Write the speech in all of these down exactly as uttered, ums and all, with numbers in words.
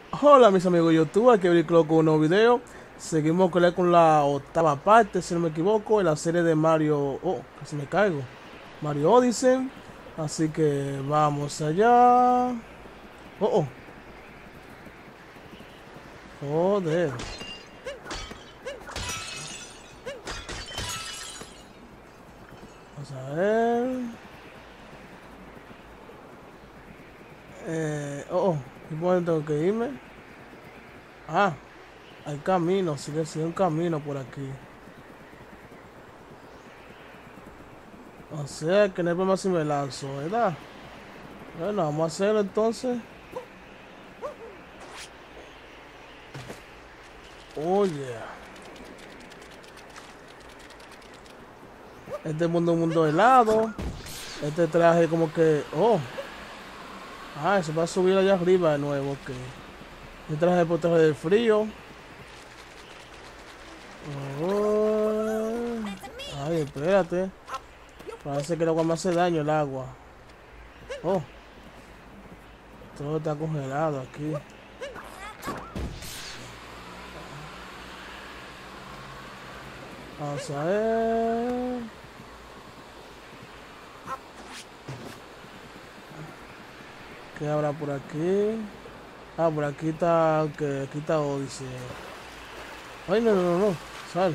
Hola mis amigos YouTube, aquí Billy Clock con un nuevo video. Seguimos con la, con la octava parte, si no me equivoco, en la serie de Mario... Oh, casi me caigo. Mario Odyssey. Así que vamos allá. Oh, oh. Joder. Vamos a ver. Eh, oh, oh. ¿Y por dónde tengo que irme? Ah, hay camino, sigue siendo un camino por aquí. O sea que no hay problema si me lanzo, ¿verdad? Bueno, vamos a hacerlo entonces. Oh yeah. Este mundo es un mundo helado. Este traje como que... Oh. Ah, se va a subir allá arriba de nuevo. Ok. Este traje protege del frío. Oh. Ay, espérate. Parece que el agua me hace daño el agua. Oh. Todo está congelado aquí. Vamos a ver. ¿Qué habrá por aquí? Ah, por aquí está... Ok, aquí está Odyssey. Ay, no, no, no, no. Sal.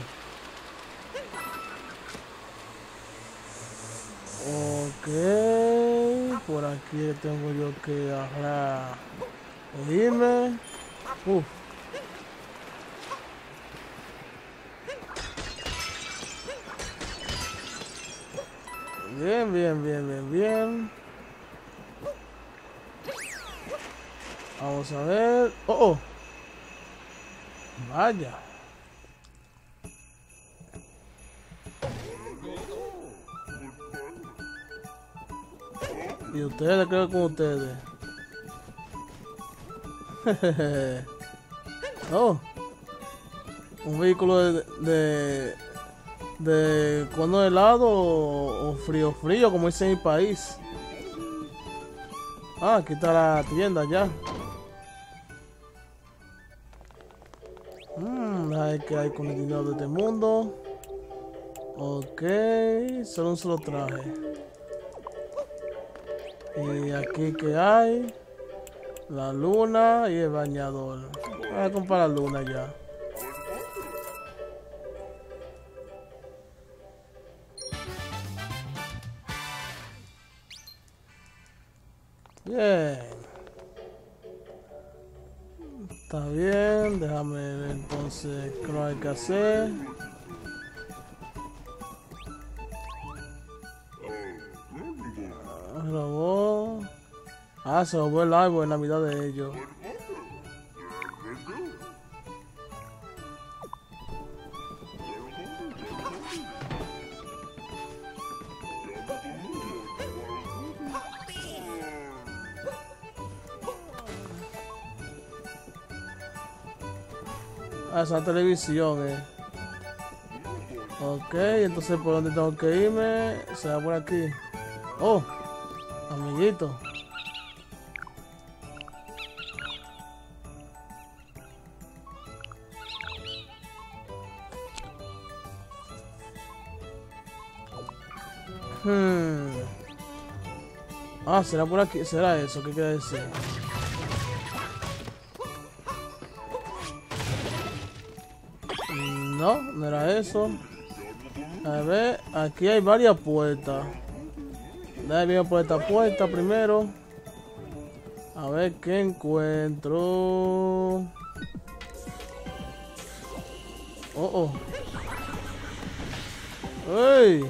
Ok. Por aquí tengo yo que agarrar... E irme. Uf. Bien, bien, bien, bien, bien. Vamos a ver. Oh, oh. Vaya. Y ustedes, creo que con ustedes. Oh. Un vehículo de... De, de cono helado o, o frío frío, como dice en mi país. Ah, aquí está la tienda ya. Mmm, hay que hay con el dinero de este mundo. Ok, solo un solo traje. Y aquí que hay la luna y el bañador. Voy a comprar la luna ya. Bien. Está bien, déjame ver entonces qué no hay que hacer. Ah, robó. Ah, se robó el árbol en la mitad de ellos. Ah, esa televisión, eh. Ok, entonces por dónde tengo que irme. Será por aquí. Oh, amiguito. Hmm. Ah, será por aquí. ¿Será eso? ¿Qué quiere decir? No, no era eso. A ver, aquí hay varias puertas. Déjame ir por esta puerta primero. A ver qué encuentro. Oh, oh. ¡Ey!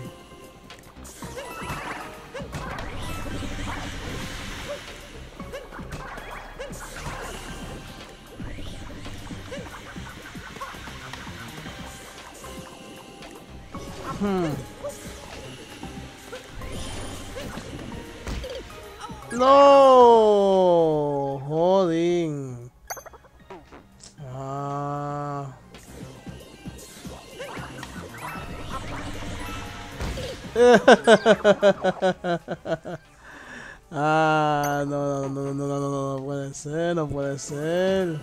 Hmm. No, jodín. Ah. Ah, no, no, no, no, no, no, no, no puede ser, no puede ser.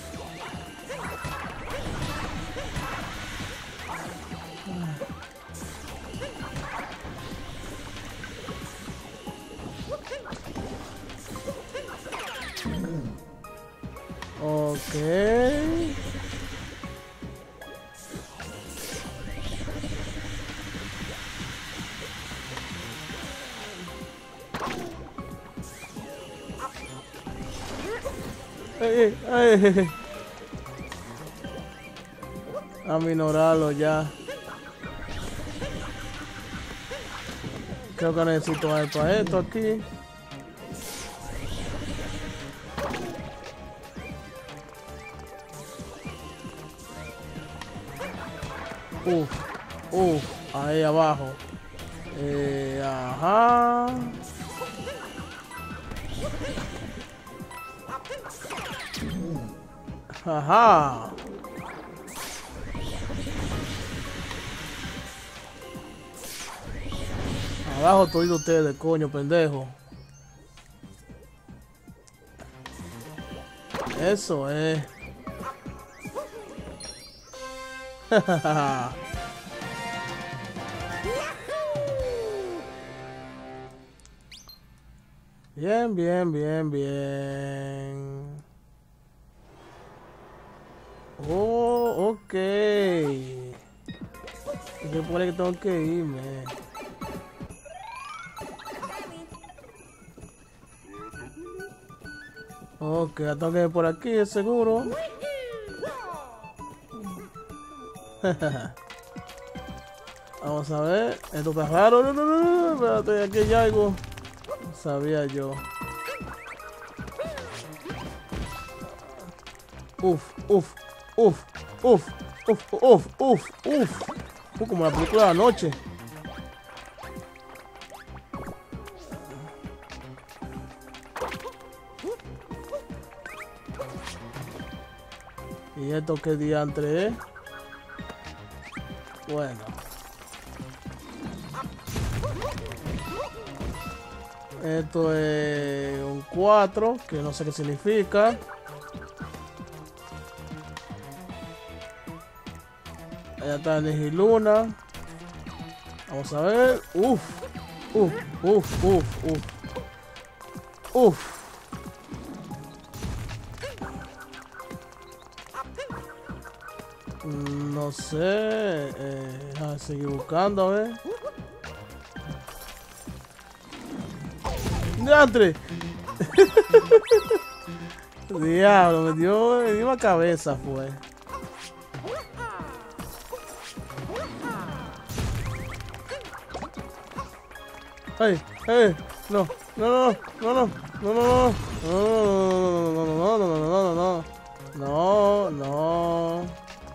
Ok. Ay, ay, ay. Aminorarlo ya. Creo que necesito algo para esto aquí. Uf, uf, ahí abajo. Eh, ajá. Ajá. Abajo todos ustedes, coño, pendejo. Eso es. Bien, bien, bien, bien. Oh, ok. Se supone que tengo que irme. Ok, ya tengo que ir por aquí, es seguro. Vamos a ver. Esto está raro. No, no, no, no. Espérate, aquí hay algo. No sabía yo. Uf, uf, uf, uf, uf, uf, uf, uf. Uh, como la película de anoche. ¿Y esto qué diantre es? Bueno. Esto es un cuatro, que no sé qué significa. Allá está Nihiluna. Vamos a ver. Uf, uf, uf, uf, uf. Uf. No sé. Eh, a seguir buscando, a ver. ¡Diantre! Diablo, me dio, me dio la cabeza, fue. ¡Ay! ¡Ay! No, no, no, no, no, no, no, no, no, no, no, no, no, no, no, no.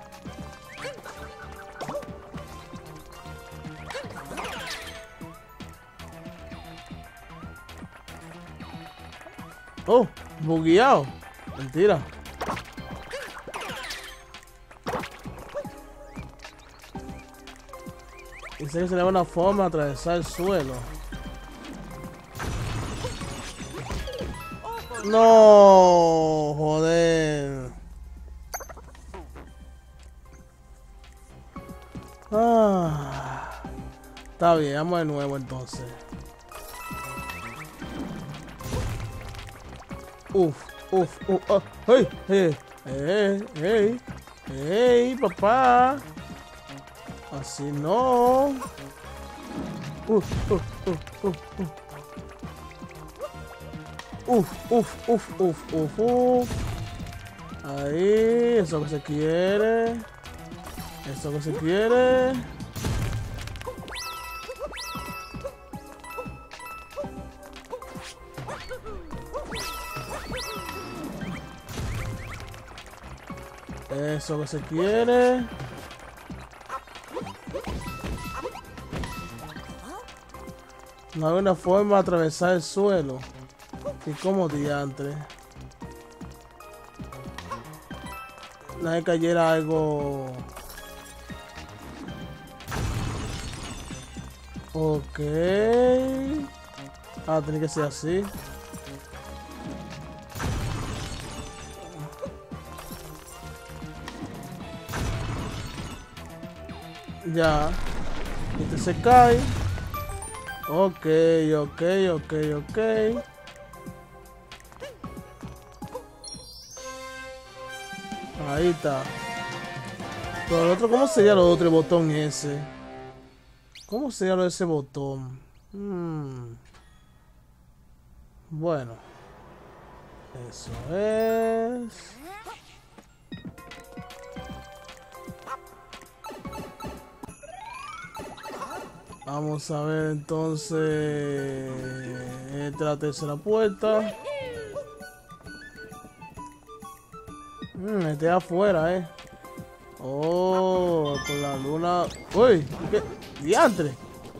Oh, bugueado. Mentira. Dice que se le da una forma de atravesar el suelo. No, joder. Ah, está bien, vamos de nuevo entonces. Uf, uf, uf, oh, hey, hey, hey, hey, hey, papá. Así no. Uf, uf, uf, uf, uf. Uf, uf, uf, uf, uf, uf. Ahí, eso que se quiere. Eso que se quiere. Eso que se quiere. No hay una forma de atravesar el suelo. Y como diantre. Nadie cayera algo. Ok. Ah, tiene que ser así. Ya. Este se cae. Ok, ok, ok, ok. Ahí está. Pero el otro, ¿cómo sería lo otro botón ese? ¿Cómo sería lo de ese botón? Hmm. Bueno. Eso es. Vamos a ver entonces. Esta es la tercera puerta. Hmm, este es afuera, eh. Oh, con la luna. Uy, ¿qué? Diantre.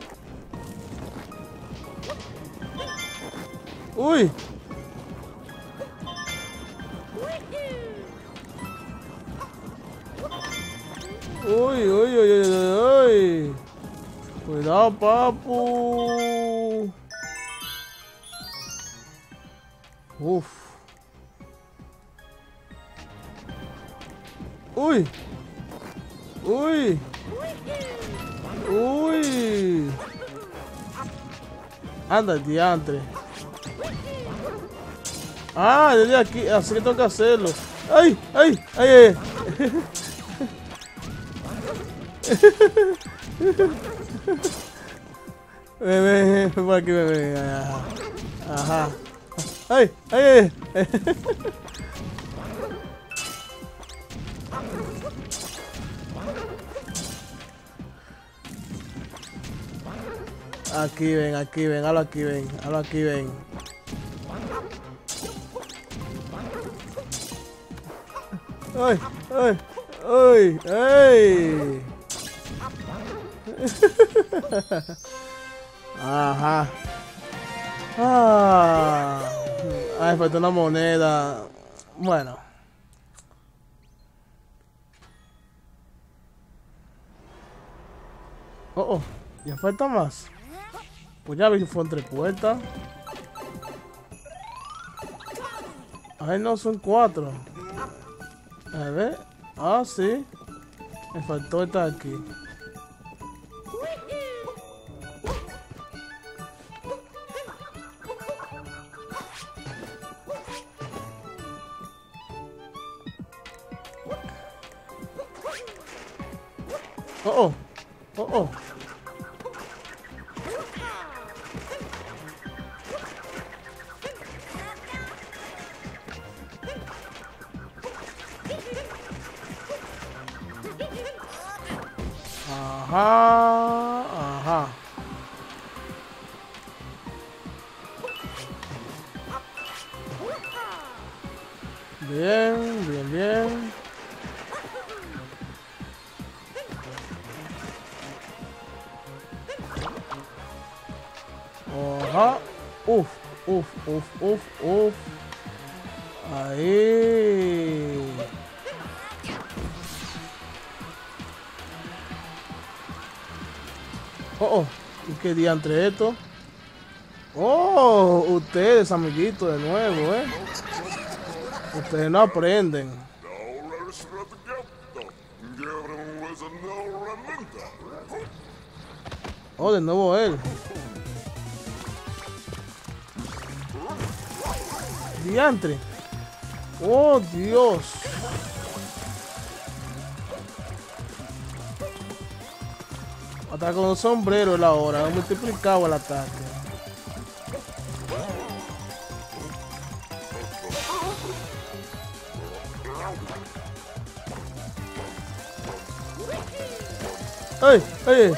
Uy. Uy, uy, uy, uy, uy. Cuidado, papu. Uf. Uy. Uy. Uy. Anda, diantre. Ah, desde aquí, así que tengo que hacerlo. ¡Ay! ¡Ay! ¡Ay! ay. Ven, ven, ven, por aquí, ven, ven. Ajá. Ajá. ¡Ay! ¡Ay! ay. Aquí ven, aquí ven, hazlo aquí ven, hazlo aquí ven. ¡Ay! ¡Ay! ¡Ay! ¡Ay! Ajá. Ah. Ay, falta una moneda. Bueno. Oh, oh. Ya falta más. Pues ya vi que fue entre puertas. Ay, no, son cuatro. A ver. Ah, sí. Me faltó esta aquí. Oh, oh. Oh, oh. Ajá, ajá. Bien, bien, bien. Ajá. Uf, uf, uf, uf, uf. Ahí. Oh, oh. ¿Y qué diantre esto? Oh, ustedes, amiguitos, de nuevo, ¿eh? Ustedes no aprenden. Oh, de nuevo él. Diantre. Oh, Dios. Hasta con un sombrero la hora. Multiplicado el ataque. ¡Ay! ¡Ay!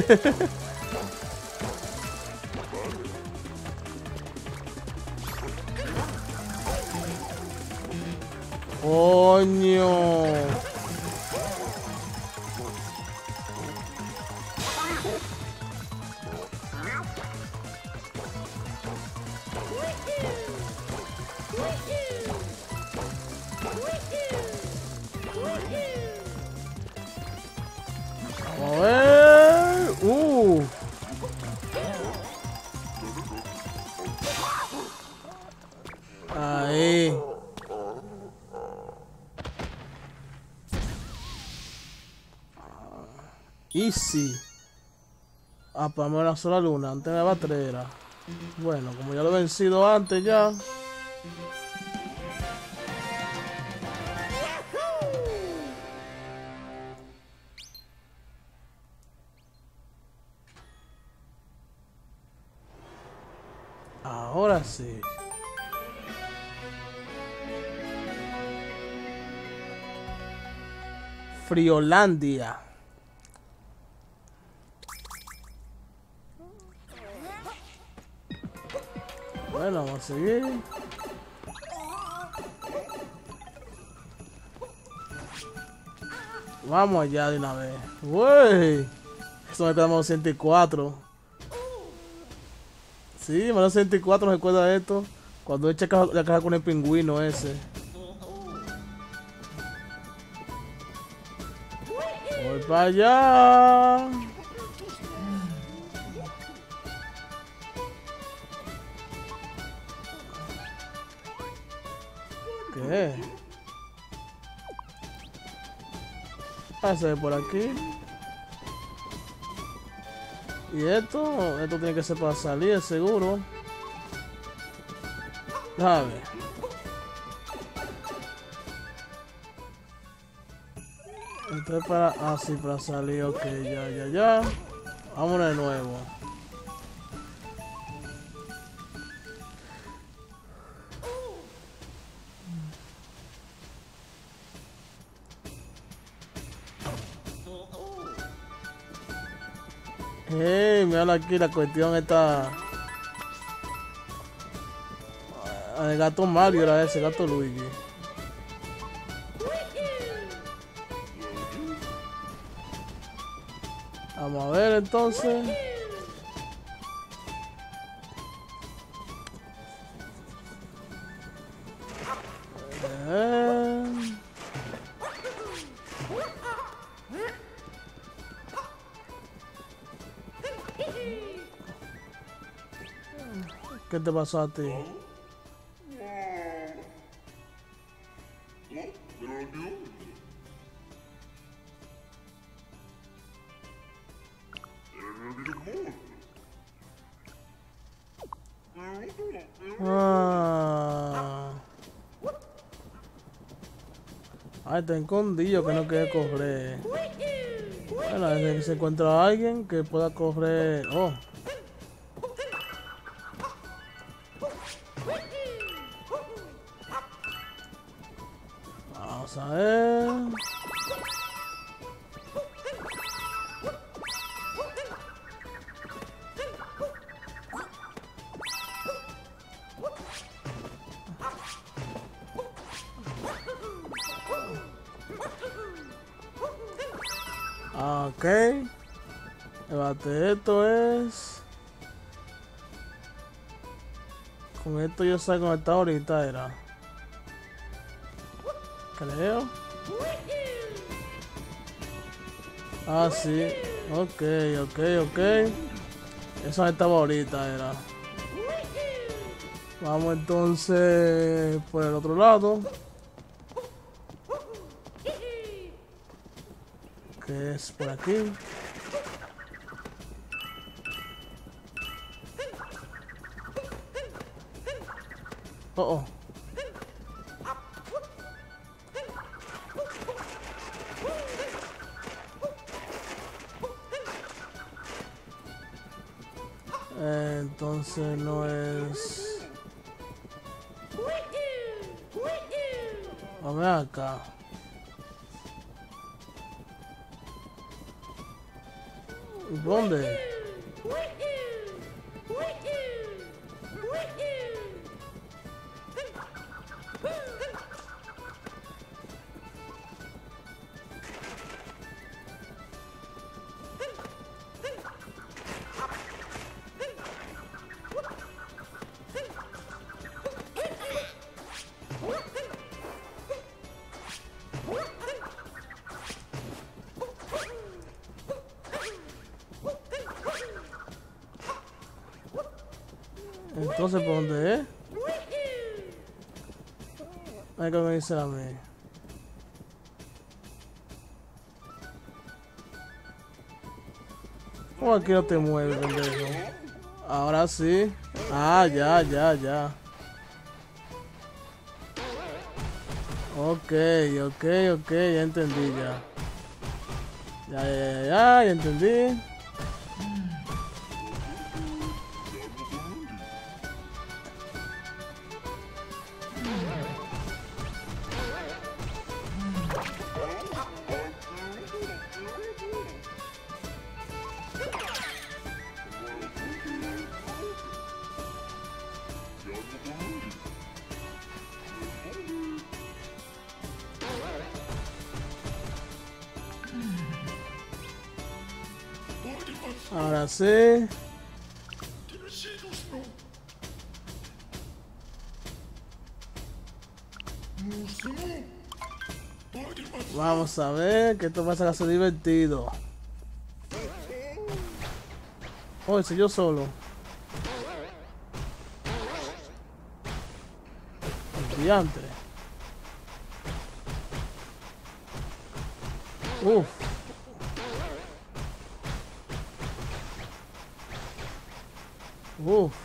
¡Coño! A ver. Uh. Easy. Apagame una sola luna. Antes me daba tres era. Bueno, como ya lo he vencido antes ya. Ahora sí. Friolandia. Bueno, vamos a seguir. Vamos allá de una vez. Wey. Eso me quedamos ciento y cuatro. Sí, menos ciento y cuatro, recuerda esto. Cuando echa la caja con el pingüino ese. Voy para allá. ¿Qué? Pase por aquí. Y esto, esto tiene que ser para salir, seguro. Déjame ver. Esto es para... Ah, sí, para salir. Ok, ya, ya, ya. Vámonos de nuevo. Hey, mira aquí, la cuestión está... El gato Mario era ese, gato Luigi. Vamos a ver entonces. Eh... ¿Qué te pasó a ti? Ah. Ay, está escondido que no quiere correr. Bueno, desde que se encuentra alguien que pueda correr. Oh. Vamos a ver. Ok. Debate, esto es... Con esto yo sé cómo está ahorita, era. Creo. Ah, sí. Ok, ok, ok. Eso estaba ahorita, era. Vamos entonces por el otro lado. Que es por aquí. Oh, oh. Entonces no es... A ver acá. ¿Dónde? Entonces, ¿por dónde es? Hay que me dice a mí. ¿Cómo aquí no te mueves, pendejo? Ahora sí. Ah, ya, ya, ya. Ok, ok, ok, ya entendí ya. Ya, ya, ya, ya, ya entendí. Ahora sí. Vamos a ver que esto va a ser divertido. Oh, soy yo solo. El diantre. Uf. Uf.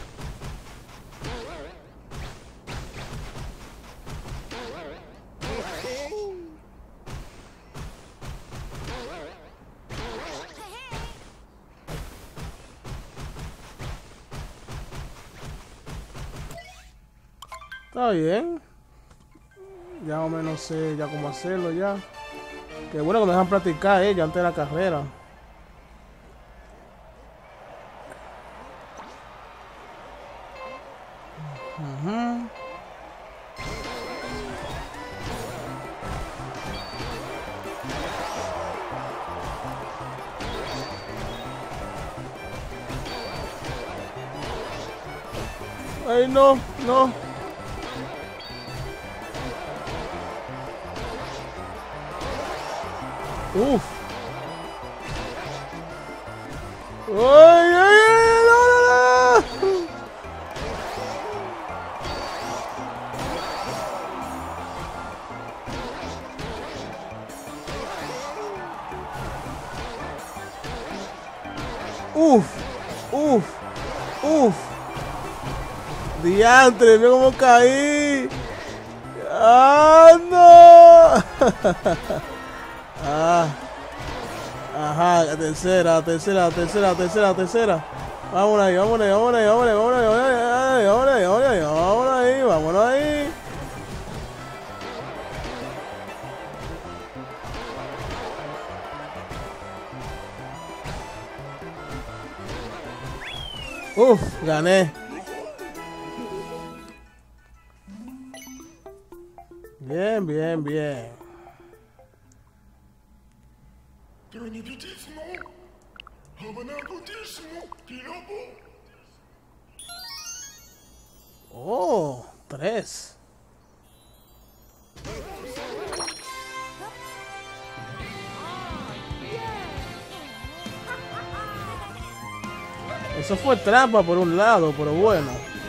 Está bien. Ya más o menos sé ya cómo hacerlo ya. Qué bueno que me dejan practicar eh, ya antes de la carrera. Uh-huh. Ay, no, no. Uf. Ay, ay, ay, no, no, no. Uf, uf, uf. Diantre, mira cómo caí. ¡Ah, no! Ah. Ajá, la tercera, la tercera, la tercera, la tercera, la tercera. Vámonos ahí, vámonos ahí, vámonos ahí, vámonos ahí, vámonos ahí, vámonos ahí, vámonos ahí, vámonos ahí, vámonos ahí. Uf, gané. Bien, bien, bien. Oh, tres. Eso fue trampa por un lado, pero bueno.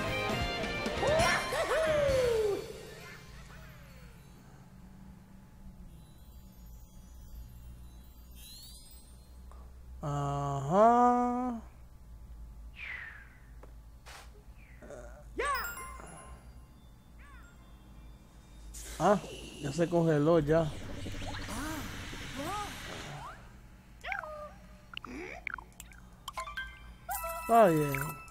Ajá. Ah, ya se congeló ya. Está bien.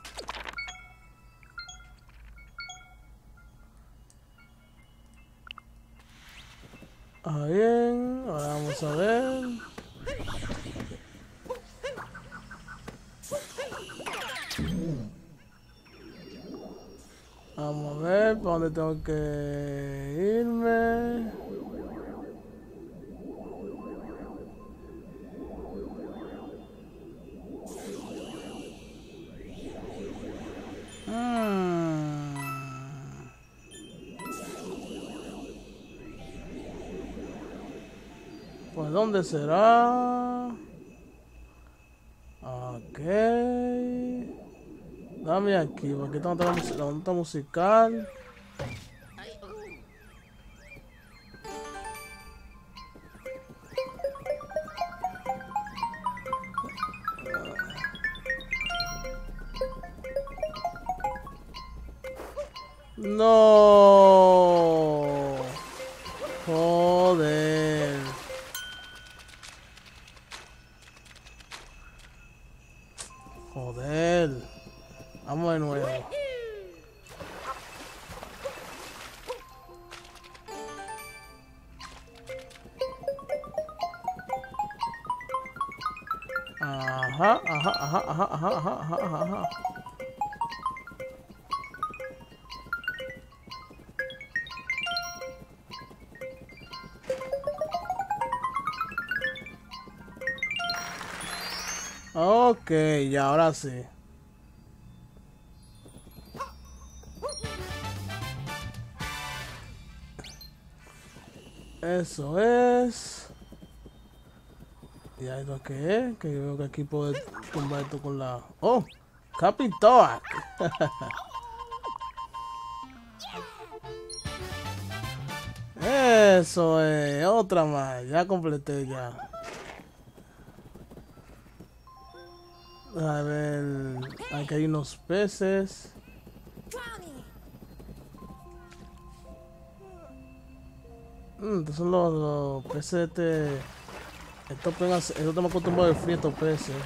Está bien. Ahora vamos a ver. Vamos a ver para dónde tengo que irme. Hmm. Pues dónde será. Ok. Dame aquí, porque tengo la, mus la nota musical. No. Joder. Joder. Vamos de nuevo. Ajá, ajá, ajá, ajá, ajá, ajá, ajá, ajá. Ok, y ahora sí. Eso es. ¿Y ahí lo que es? Que yo veo que aquí puedo tumbar esto con la... ¡Oh! ¡Capitoa! Eso es. Otra más. Ya completé ya. A ver... Aquí hay unos peces. Mm, estos son los, los peces de este... Estos peces... Estos estamos acostumbrados al frío, estos peces.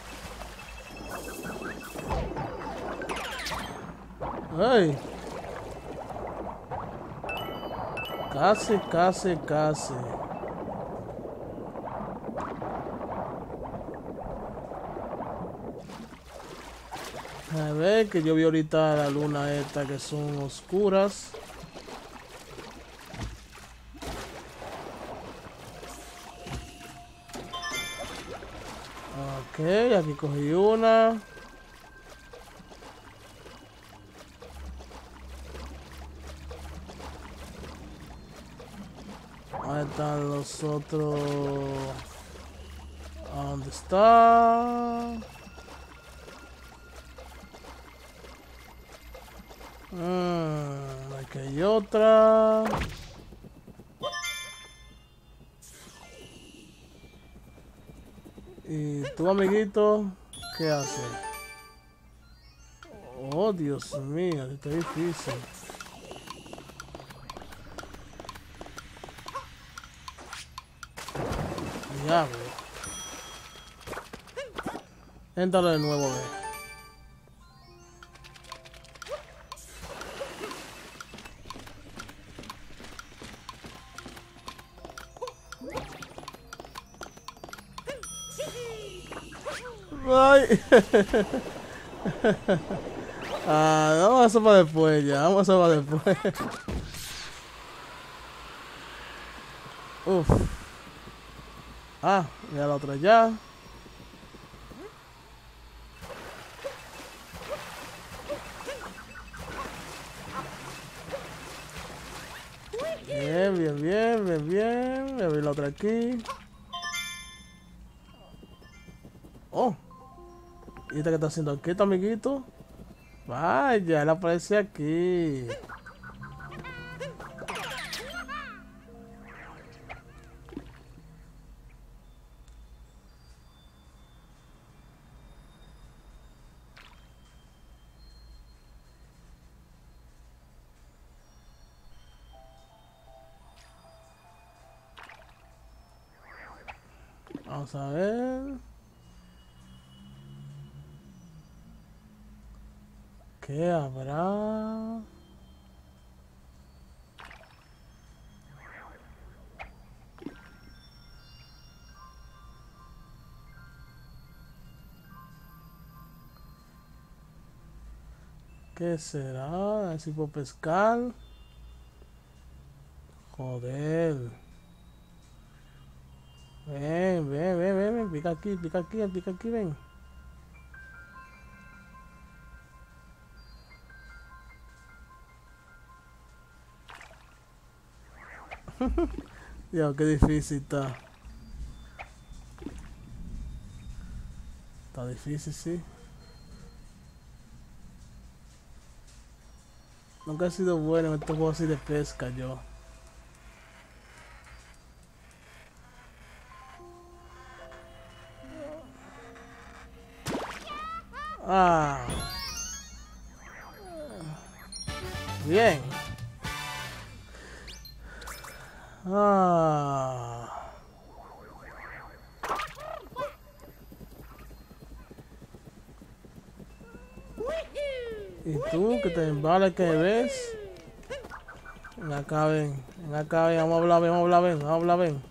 ¡Ay! Casi, casi, casi. A ver, que yo vi ahorita la luna esta que son oscuras. Ok, aquí cogí una. Ahí están los otros. ¿A dónde está? Mm, aquí hay otra. ¿Y tú, amiguito? ¿Qué haces? Oh, Dios mío, está difícil. Diablo. Éntalo de nuevo, ve. Ay. Ah, vamos a hacer para después ya, vamos a hacer para después. Uf. Ah, ya la otra ya. Bien, bien, bien, bien, bien. Voy a abrir la otra aquí. Oh. ¿Y esta que está haciendo aquí, tu amiguito? Vaya, él aparece aquí. Vamos a ver. ¿Qué habrá? ¿Qué será? A ver si puedo pescar. Joder. Ven, ven, ven, ven, ven. Pica aquí, pica aquí, pica aquí, ven. Dios, qué difícil está. Está difícil, sí. Nunca he sido bueno en estos juegos así de pesca, yo. Ah. Bien. Ah. Y tú, que te embales que ves. Ven acá, ven. Ven acá, ven. Vamos a hablar, ven, vamos a hablar, ven. Vamos a hablar, ven.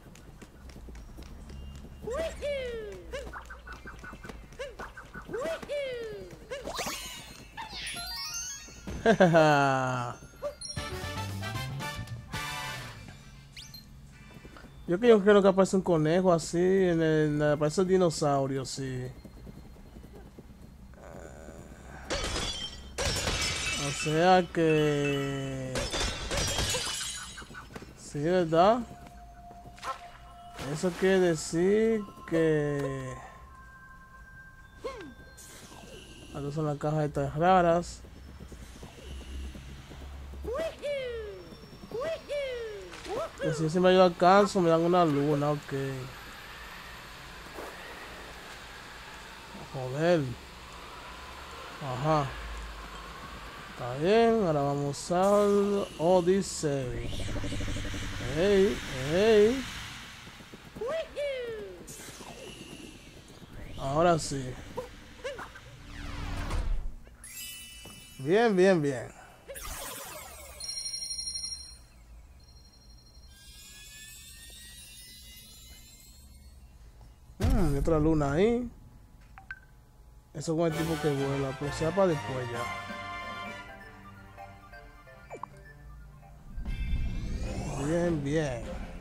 Yo que yo creo que aparece un conejo así, en el, aparece el dinosaurio, sí. O sea que... Sí, ¿verdad? Eso quiere decir que... Aquí son las cajas estas raras. Que si siempre yo alcanzo me dan una luna, ok. Joder. Ajá. Está bien, ahora vamos al Odyssey. Hey, hey. Ahora sí. Bien, bien, bien. Hmm, otra luna ahí. Eso con el tipo que vuela, pero sea para después ya. Bien, bien.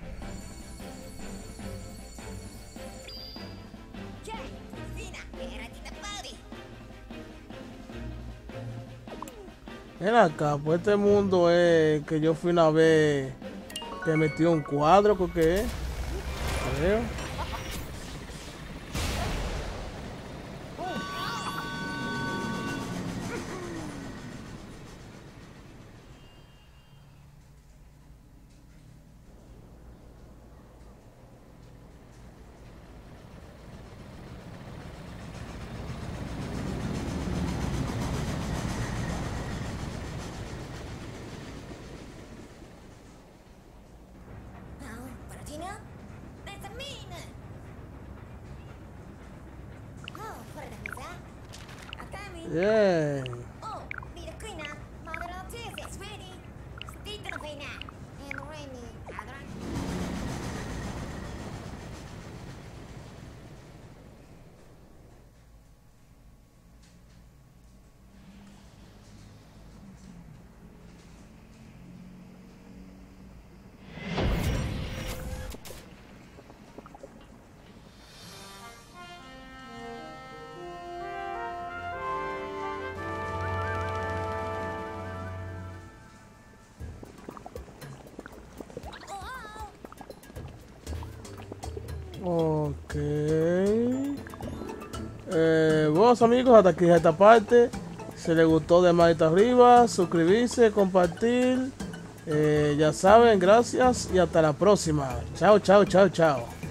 Ven acá, pues este mundo es que yo fui una vez que metí un cuadro, ¿por qué es? Creo. Bien. Ok. Eh, bueno, amigos, hasta aquí esta parte. Si les gustó, de manita arriba, suscribirse, compartir. Eh, ya saben, gracias y hasta la próxima. Chao, chao, chao, chao.